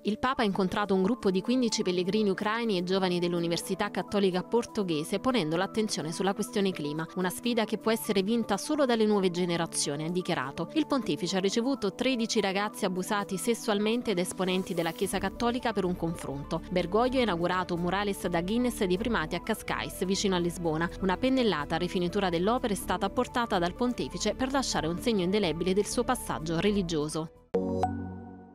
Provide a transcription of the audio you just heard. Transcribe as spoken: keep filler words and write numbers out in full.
Il Papa ha incontrato un gruppo di quindici pellegrini ucraini e giovani dell'Università Cattolica Portoghese, ponendo l'attenzione sulla questione clima, una sfida che può essere vinta solo dalle nuove generazioni, ha dichiarato. Il pontefice ha ricevuto tredici ragazzi abusati sessualmente da esponenti della Chiesa Cattolica per un confronto. Bergoglio ha inaugurato un murales da Guinness di primati a Cascais, vicino a Lisbona. Una pennellata a rifinitura dell'opera è stata apportata dal pontefice per lasciare un segno indelebile del suo passaggio religioso.